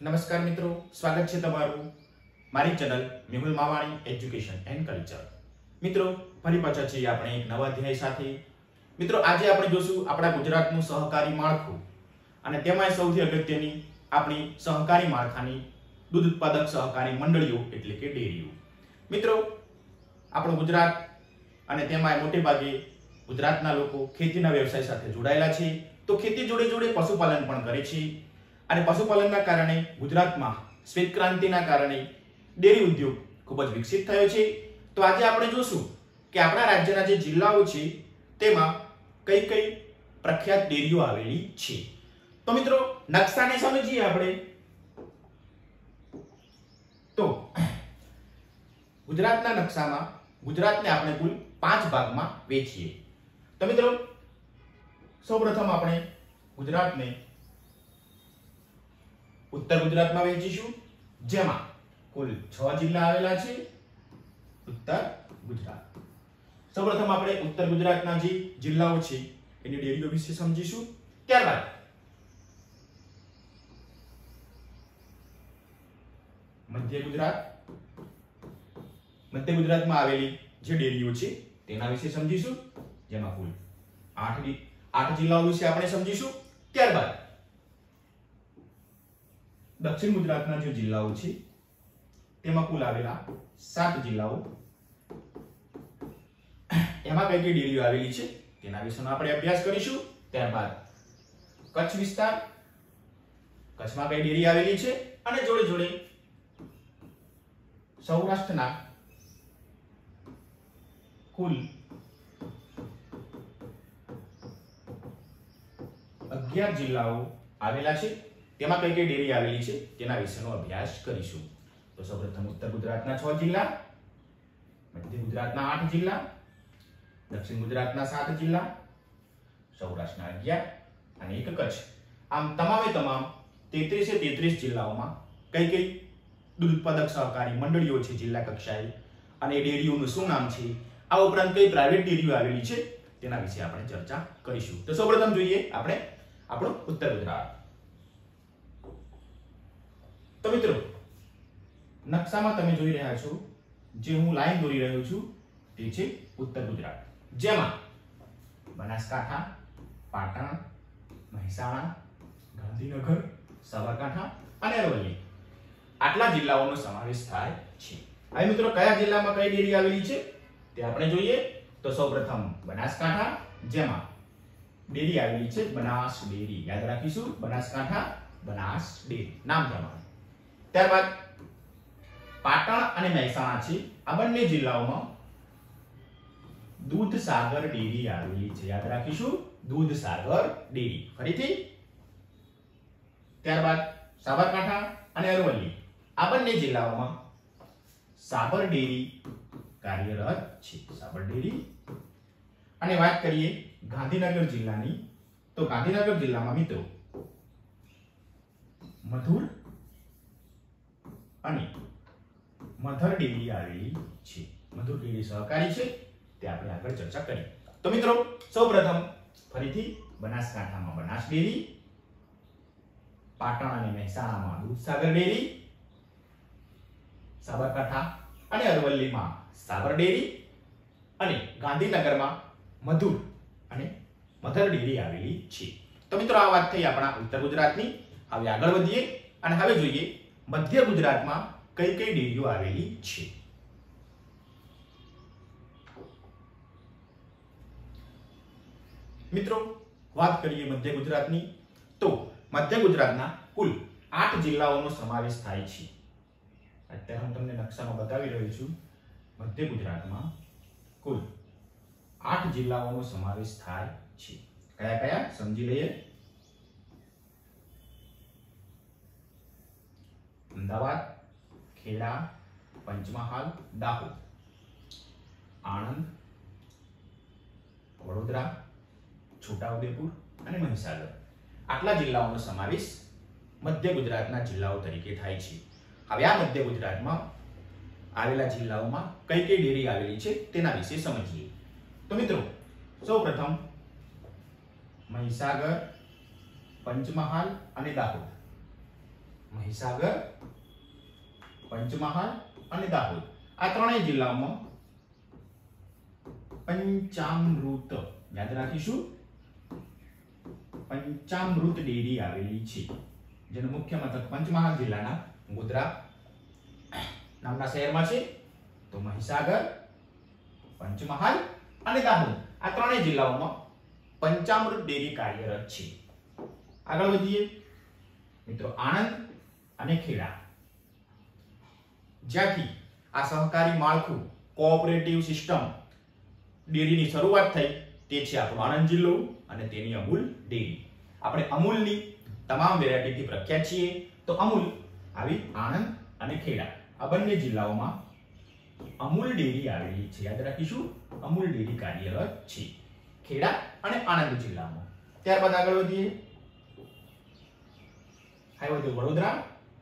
નમસ્કાર મિત્રો, સ્વાગત છે તમારું મારી channel Mehul Mavani education and culture. મિત્રો, ફરી પાછા છીએ આપણે એક નવા અધ્યાય સાથે. મિત્રો, આજે આપણે જોશું આપણા ગુજરાતનું સહકારી માળખું અને તેમાં સૌથી અગત્યની આપણી સહકારી માળખાની દૂધ ઉત્પાદક સહકારી મંડળીઓ એટલે કે ડેરીઓ. મિત્રો, આપણું ગુજરાત અને તેમાં મોટે ભાગે ગુજરાતના લોકો ખેતીના વ્યવસાય સાથે જોડાયેલા છે. તો ખેતી જોડે જોડે પશુપાલન પણ કરે છે અને પશુપાલનના કારણે ગુજરાતમાં શ્વેત ક્રાંતિના કારણે ડેરી ઉદ્યોગ ખૂબ જ વિકસિત થયો છે. તો આજે આપણે જોશું કે આપણા રાજ્યના જે જિલ્લાઓ છે તેમાં કઈ કઈ પ્રખ્યાત ડેરીઓ આવેલી છે. તો મિત્રો, નકશાને સમજીએ આપણે. તો ગુજરાતના નકશામાં ગુજરાતને આપણે કુલ 5 ભાગમાં વહેંચીએ. તો મિત્રો, સૌપ્રથમ આપણે ગુજરાતને ઉત્તર ગુજરાતમાં વહેંચીશું, જેમાં કુલ 6 જિલ્લા આવેલા છે. ઉત્તર ગુજરાત. સૌપ્રથમ આપણે ઉત્તર ગુજરાતના જે જિલ્લાઓ છે એની ડેરીઓ વિશે સમજીશું. ત્યારબાદ મધ્ય ગુજરાતમાં આવેલી જે ડેરીઓ છે તેના વિશે સમજીશું, જેમાં કુલ 8 જિલ્લાઓ વિશે આપણે સમજીશું. ત્યારબાદ દક્ષિણ ગુજરાતના જે જિલ્લાઓ છે તેમાં કુલ આવેલા 7 જિલ્લાઓ, એમાં કઈ કઈ ડેરીઓ આવેલી છે તેના વિશેનો આપણે અભ્યાસ કરીશું. ત્યારબાદ કચ્છ વિસ્તાર, કચ્છમાં કઈ ડેરી આવેલી છે, અને જોડે જોડે સૌરાષ્ટ્રના કુલ 11 જિલ્લાઓ આવેલા છે, તેમાં કઈ કઈ ડેરી આવેલી છે તેના વિશેનો અભ્યાસ કરીશું. તો સૌપ્રથમ ઉત્તર ગુજરાતના 6 જિલ્લા, મધ્ય ગુજરાતના 8 જિલ્લા, દક્ષિણ ગુજરાતના 7 જિલ્લા, સૌરાષ્ટ્રના 11 અને 1 કચ્છ. આમ તમામે તમામ 33 જિલ્લાઓમાં કઈ કઈ દૂધ ઉત્પાદક સહકારી મંડળીઓ છે જિલ્લા કક્ષાએ, અને ડેરીઓનું શું નામ છે, આ ઉપરાંત કઈ પ્રાઇવેટ ડેરીઓ આવેલી છે તેના વિશે આપણે ચર્ચા કરીશું. તો સૌપ્રથમ જોઈએ આપણે આપણું ઉત્તર ગુજરાત. તો મિત્રો, નકશામાં તમે જોઈ રહ્યા છો, જે હું લાઈન દોરી રહ્યો છું તે છે ઉત્તર ગુજરાત, જેમાં બનાસકાંઠા, પાટણ, મહેસાણા, ગાંધીનગર, સાબરકાંઠા અને અરવલ્લી આટલા જિલ્લાઓનો સમાવેશ થાય છે. હવે મિત્રો, કયા જિલ્લામાં કઈ ડેરી આવેલી છે તે આપણે જોઈએ. તો સૌપ્રથમ બનાસકાંઠા, જેમાં ડેરી આવેલી છે બનાસ ડેરી. યાદ રાખીશું, બનાસકાંઠા બનાસ ડેરી નામ પ્રમાણે. ત્યારબાદ પાટણ અને મહેસાણા છે, આ બંને જિલ્લાઓમાં દૂધસાગર ડેરી આવેલી છે. યાદ રાખીશું, દૂધસાગર ડેરી. ફરીથી. ત્યારબાદ સાબરકાંઠા અને અરવલ્લી આ બંને જિલ્લાઓમાં સાબર ડેરી કાર્યરત છે. સાબર ડેરી. અને વાત કરીએ ગાંધીનગર જિલ્લાની, તો ગાંધીનગર જિલ્લામાં મિત્રો મધુર અને મધર ડેરી આવેલી છે. મધુર ડેરી સહકારી છે, તે આપણે આગળ ચર્ચા કરી. તો મિત્રો, સૌપ્રથમ ફરીથી બનાસકાંઠામાં બનાસ ડેરી, પાટણ અને મહેસાણામાં દૂધસાગર ડેરી, સાબરકાંઠા અને અરવલ્લીમાં સાબર ડેરી, અને ગાંધીનગરમાં મધુર અને મધર ડેરી આવેલી છે. તો મિત્રો, આ વાત થઈ આપણા ઉત્તર ગુજરાતની. હવે આગળ વધીએ અને હવે જોઈએ મધ્ય ગુજરાતમાં કઈ કઈ ડેરીઓ આવેલી છે. મિત્રો, વાત કરીએ મધ્ય ગુજરાતની, તો મધ્ય ગુજરાતના કુલ 8 જિલ્લાઓનો સમાવેશ થાય છે. અત્યારે હું તમને નકશામાં બતાવી રહ્યો છું. મધ્ય ગુજરાતમાં કુલ 8 જિલ્લાઓનો સમાવેશ થાય છે. કયા કયા સમજી લઈએ. અમદાવાદ, ખેડા, પંચમહાલ, દાહોદ, આણંદ, વડોદરા, છોટાઉદેપુર અને મહીસાગર આટલા જિલ્લાઓનો સમાવેશ મધ્ય ગુજરાતના જિલ્લાઓ તરીકે થાય છે. હવે આ મધ્ય ગુજરાતમાં આવેલા જિલ્લાઓમાં કઈ કઈ ડેરી આવેલી છે તેના વિશે સમજીએ. તો મિત્રો, સૌપ્રથમ મહીસાગર, પંચમહાલ અને દાહોદ મહીસાગર, પંચમહાલ અને દાહોદ આ ત્રણેય જિલ્લાઓમાં પંચામૃત, યાદ રાખીશું, પંચામૃત ડેરી આવેલી છે, જેનું મુખ્ય મથક પંચમહાલ જિલ્લાના ગોધરા નામના શહેરમાં છે. તો મહીસાગર, પંચમહાલ અને દાહોદ આ ત્રણેય જિલ્લાઓમાં પંચામૃત ડેરી કાર્યરત છે. આગળ વધીએ મિત્રો, આણંદ અને ખેડા, જ્યાંથી આ સહકારી માળખું કોઓપરેટિવ સિસ્ટમ ડેરીની શરૂઆત થઈ તે છે આપણો આણંદ જિલ્લો અને તેની અમૂલ ડેરી. આપણે અમૂલની તમામ વેરાયટીથી પ્રખ્યાત છીએ. તો અમૂલ આવી આણંદ અને ખેડા આ બંને જિલ્લાઓમાં અમૂલ ડેરી આવેલી છે. યાદ રાખીશું, અમૂલ ડેરી કાર્યરત છે ખેડા અને આણંદ જિલ્લામાં. ત્યારબાદ આગળ વધીએ, વડોદરા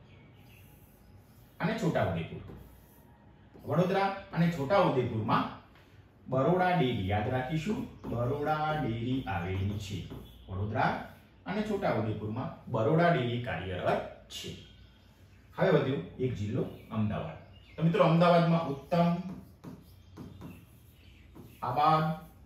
અને છોટાઉદેપુર. વડોદરા અને છોટાઉદેપુરમાં બરોડા ડેરી, યાદ રાખીશું, બરોડા ડેરી આવેલી છે. વડોદરા અને છોટાઉદેપુરમાં બરોડા ડેરી કાર્યરત છે. હવે વધ્યો એક જિલ્લો અમદાવાદ. તો મિત્રો, અમદાવાદમાં ઉત્તમ, આબાદ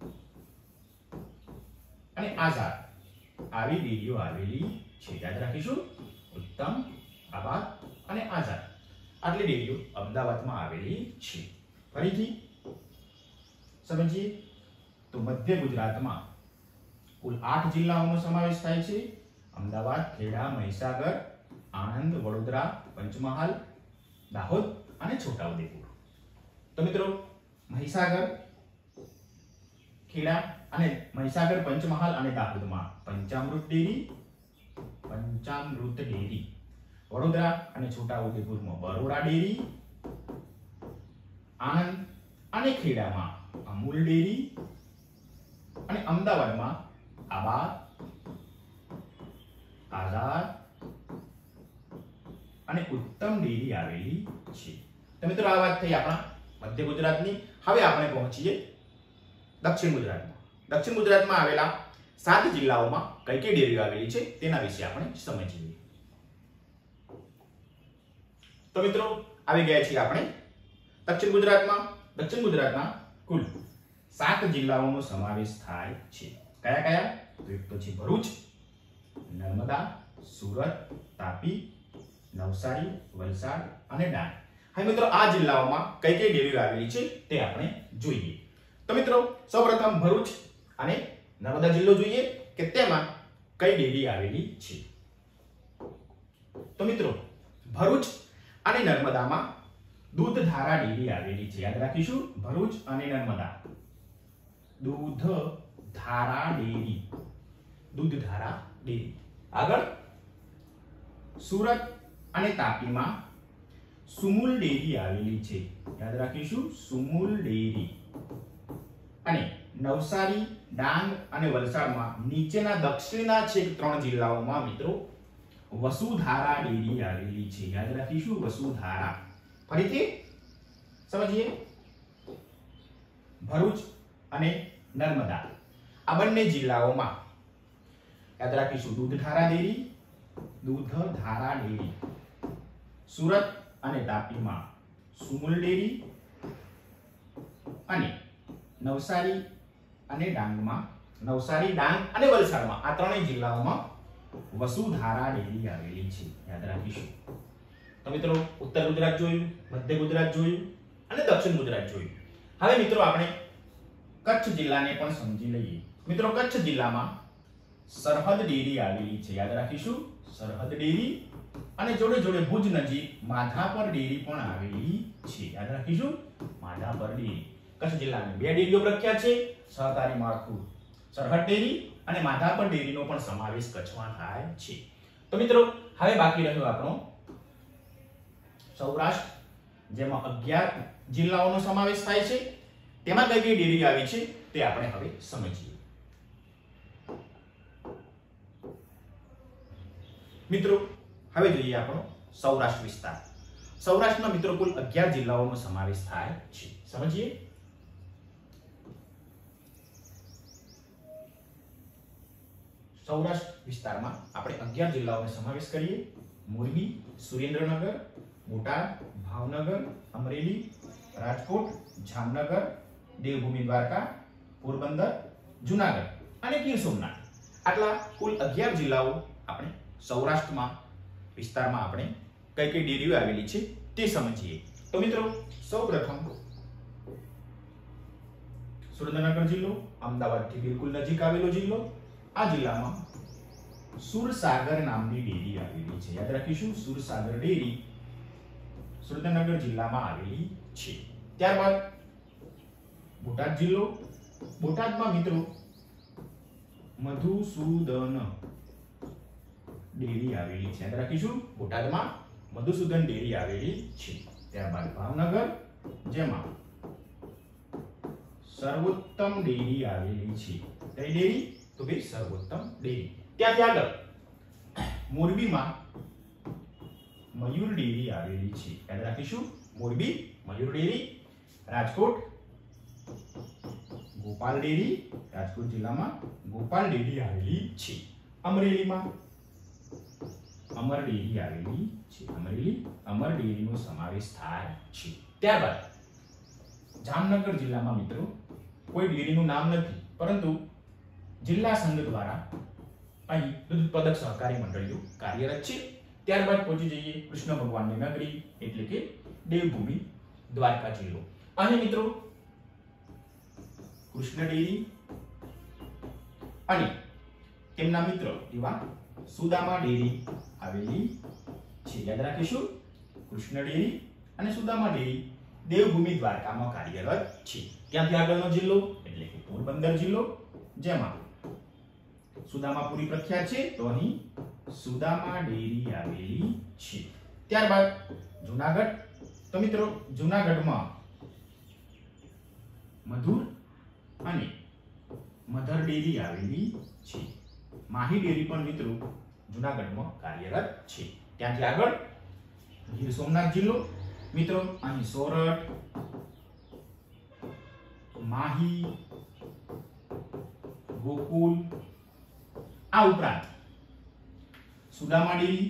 અને આઝાદ આવી ડેરીઓ આવેલી છે. યાદ રાખીશું, ઉત્તમ, આબાદ અને આઝાદ આટલી ડેરીઓ અમદાવાદમાં આવેલી છે. ફરીથી સમજીએ તો મધ્ય ગુજરાતમાં કુલ 8 જિલ્લાઓનો સમાવેશ થાય છે. અમદાવાદ, ખેડા, મહીસાગર, આણંદ, વડોદરા, પંચમહાલ, દાહોદ અને છોટાઉદેપુર. તો મિત્રો, મહીસાગર, ખેડા અને મહીસાગર, પંચમહાલ અને દાહોદમાં પંચામૃત ડેરી, વડોદરા અને છોટાઉદેપુરમાં બરોડા ડેરી, આણંદ અને ખેડામાં અમૂલ ડેરી અને અમદાવાદમાં આબાદ, આઝાદ અને ઉત્તમ ડેરી આવેલી છે. તો મિત્રો, આ વાત થઈ આપણા મધ્ય ગુજરાતની. હવે આપણે પહોંચીએ દક્ષિણ ગુજરાતમાં. દક્ષિણ ગુજરાતમાં આવેલા 7 જિલ્લાઓમાં કઈ કઈ ડેરીઓ આવેલી છે તેના વિશે આપણે સમજીએ. તો મિત્રો, આવી ગયા છીએ આપણે દક્ષિણ ગુજરાતમાં. દક્ષિણ ગુજરાતના કુલ 7 જિલ્લાઓનો સમાવેશ થાય છે. કયા કયા? તો એક તો છે ભરૂચ, નર્મદા, સુરત, તાપી, નવસારી, વલસાડ અને ડાંગ. હવે મિત્રો, આ જિલ્લાઓમાં કઈ કઈ ડેરીઓ આવેલી છે તે આપણે જોઈએ. તો મિત્રો, સૌપ્રથમ ભરૂચ અને નર્મદા જિલ્લો જોઈએ કે તેમાં કઈ ડેરી આવેલી છે. તો મિત્રો, ભરૂચ અને નર્મદામાં દૂધધારા ડેરી આવેલી છે. યાદ રાખીશું, ભરૂચ અને નર્મદા દૂધધારા ડેરી, દૂધધારા ડેરી. આગળ સુરત અને તાપીમાં સુમુલ ડેરી આવેલી છે. યાદ રાખીશું, સુમુલ ડેરી. અને નવસારી, ડાંગ અને વલસાડમાં નીચેના દક્ષિણના છેક 3 જિલ્લાઓમાં મિત્રો વસુધારા ડેરી આવેલી છે. યાદ રાખીશું, વસુધારા. ફરીથી સમજીએ, ભરૂચ અને નર્મદા આ બંને જિલ્લાઓમાં યાદ રાખીશું દૂધધારા ડેરી. સુરત અને તાપીમાં સુમુલ ડેરી અને નવસારી અને ડાંગમાં, નવસારી, ડાંગ અને વલસાડમાં આ ત્રણેય જિલ્લાઓમાં વસુધારા ડેરી આવેલી છે. યાદ રાખીશું. તો મિત્રો, ઉત્તર ગુજરાત જોયું, મધ્ય ગુજરાત જોયું અને દક્ષિણ ગુજરાત જોયું. હવે મિત્રો, આપણે કચ્છ જિલ્લાને પણ સમજી લઈએ. મિત્રો, કચ્છ જિલ્લામાં સરહદ ડેરી આવેલી છે. યાદ રાખીશું, સરહદ ડેરી. અને જોડે જોડે ભુજ નજીક માધાપર ડેરી પણ આવેલી છે. યાદ રાખીશું, માધાપર ડેરી. કચ્છ જિલ્લાની 2 ડેરીઓ પ્રખ્યાત છે, સહકારી માળખું સરહદ ડેરી અને માધાપર ડેરીનો પણ સમાવેશ કચ્છમાં થાય છે. તો મિત્રો, હવે બાકી રહ્યો આપણો સૌરાષ્ટ્ર, જેમાં 11 જિલ્લાઓનો સમાવેશ થાય છે. તેમાં કઈ કઈ ડેરી આવી છે તે આપણે હવે સમજીએ. મિત્રો, હવે જોઈએ આપણો સૌરાષ્ટ્ર વિસ્તાર. સૌરાષ્ટ્રમાં મિત્રો કુલ 11 જિલ્લાઓનો સમાવેશ થાય છે. સમજીએ. સૌરાષ્ટ્ર વિસ્તારમાં આપણે 11 જિલ્લાઓનો સમાવેશ કરીએ. મોરબી, સુરેન્દ્રનગર, બોટાદ, ભાવનગર, અમરેલી, રાજકોટ, જામનગર, દેવભૂમિ દ્વારકા, પોરબંદર, જુનાગઢ અને ગીર સોમનાથ. આટલા કુલ 11 જિલ્લાઓ આપણે સૌરાષ્ટ્રમાં વિસ્તારમાં આપણે કઈ કઈ ડેરીઓ આવેલી છે તે સમજીએ. તો મિત્રો સૌપ્રથમ સુરેન્દ્રનગર જિલ્લો અમદાવાદથી બિલકુલ નજીક આવેલો જિલ્લો. આ જિલ્લામાં સુરસાગર નામની ડેરી આવેલી છે. યાદ રાખીશું, સુરસાગર ડેરી સુરેન્દ્રનગર જિલ્લામાં આવેલી છે. ત્યારબાદ બોટાદ જિલ્લો. બોટાદમાં મિત્રો મધુસૂદન ડેરી આવેલી છે. યાદ રાખીશું, બોટાદમાં મધુસૂદન ડેરી આવેલી છે. ત્યારબાદ ભાવનગર, જેમાં સર્વોત્તમ ડેરી આવેલી છે. કઈ ડેરી? તો કે સર્વોત્તમ ડેરી. ત્યાંથી આગળ મોરબીમાં મયુર ડેરી આવેલી છે. યાદ રાખીશું, મોરબી મયુર ડેરી. રાજકોટ ગોપાલ ડેરી, રાજકોટ જિલ્લામાં ગોપાલ ડેરી આવેલી છે. અમરેલીમાં અમર ડેરી આવેલી છે. અમરેલી અમર ડેરીનો સમાવેશ થાય છે. ત્યારબાદ જામનગર જિલ્લામાં મિત્રો કોઈ ડેરીનું નામ નથી, પરંતુ જિલ્લા સંઘ દ્વારા અહીં દૂધ ઉત્પાદક સહકારી મંડળીઓ કાર્યરત છે. ત્યારબાદ પહોંચી જઈએ કૃષ્ણ ભગવાનની નગરી એટલે કે દેવભૂમિ દ્વારકા જિલ્લો. અહીં મિત્રો કૃષ્ણ ડેરી અને તેમના મિત્ર એવા સુદામા ડેરી આવેલી છે. યાદ રાખીશું, કૃષ્ણ ડેરી અને સુદામા ડેરી દેવભૂમિ દ્વારકામાં કાર્યરત છે. ત્યાંથી આગળનો જિલ્લો એટલે કે પોરબંદર જિલ્લો, જેમાં સુદામાપુરી પ્રખ્યાત છે, તો અહીં સુદામા ડેરી આવેલી છે. ત્યારબાદ જુનાગઢ. તો મિત્રો જુનાગઢમાં મધુર અને મધર ડેરી આવેલી છે. માહી ડેરી પણ મિત્રો જુનાગઢમાં કાર્યરત છે. ત્યાંથી આગળ ગીર સોમનાથ જિલ્લો. મિત્રો અહીં સોરઠ, માહી, ગોકુલ, આ ઉપરાંત સુદામા ડેરી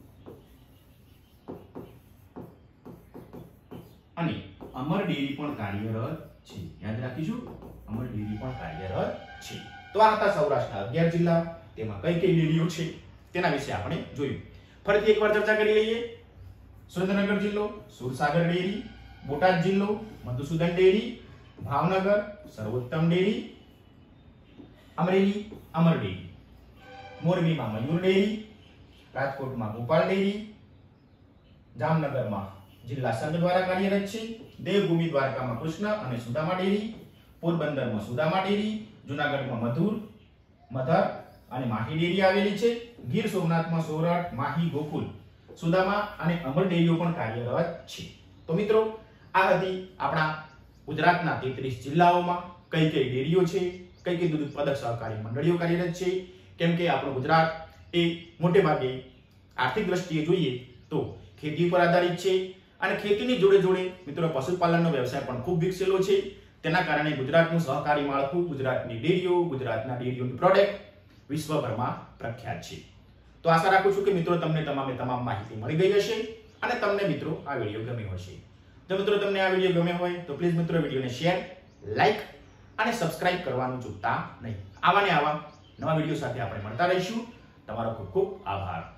અને અમર ડેરી પણ કાર્યરત છે. યાદ રાખીશું, અમર ડેરી પણ કાર્યરત છે. તો આ હતા સૌરાષ્ટ્રના 11 જિલ્લા, તેમાં કઈ કઈ ડેરીઓ છે તેના વિશે આપણે જોયું. ફરીથી એકવાર ચર્ચા કરી લઈએ. સુરેન્દ્રનગર જિલ્લો સુરસાગર ડેરી, બોટાદ જિલ્લો મધુસૂદન ડેરી, ભાવનગર સર્વોત્તમ ડેરી, અમરેલી અમર ડેરી, મોરબીમાં મયુર ડેરી, રાજકોટમાં ગોપાલ ડેરી, જામનગરમાં જિલ્લા સંઘ દ્વારા કાર્યરત છે, દેવભૂમિ દ્વારકામાં કૃષ્ણ અને સુદામા ડેરી, પોરબંદરમાં સુદામા ડેરી, જુનાગઢમાં મધર અને માહી ડેરી આવેલી છે, ગીર સોમનાથમાં સોરઠ, માહી, ગોકુલ, સુદામા અને અમર ડેરીઓ પણ કાર્યરત છે. તો મિત્રો આ હતી આપણા ગુજરાતના 33 જિલ્લાઓમાં કઈ કઈ ડેરીઓ છે, કઈ કઈ દૂધ ઉત્પાદક સહકારી મંડળીઓ કાર્યરત છે. કેમ કે આપણું ગુજરાત એ મોટે ભાગે આર્થિક દ્રષ્ટિએ જોઈએ તો ખેતી પર આધારિત છે અને ખેતીની જોડે જોડે મિત્રો પશુપાલનનો વ્યવસાય પણ ખૂબ વિકસેલો છે. તેના કારણે ગુજરાતનું સહકારી માળખું, ગુજરાતની ડેરીઓ, ગુજરાતના ડેરીઓની પ્રોડક્ટ વિશ્વભરમાં પ્રખ્યાત છે. તો આશા રાખું છું કે મિત્રો તમને તમામ માહિતી મળી ગઈ હશે અને તમને મિત્રો આ વિડીયો ગમ્યો હશે. જો મિત્રો તમને આ વિડીયો ગમ્યો હોય તો પ્લીઝ મિત્રો વિડીયોને શેર, લાઈક અને સબસ્ક્રાઇબ કરવાનું ચૂકતા નહીં. આવા ને આવા નવા વિડીયો સાથે આપણે મળતા રહીશું. તમારો ખૂબ ખૂબ આભાર.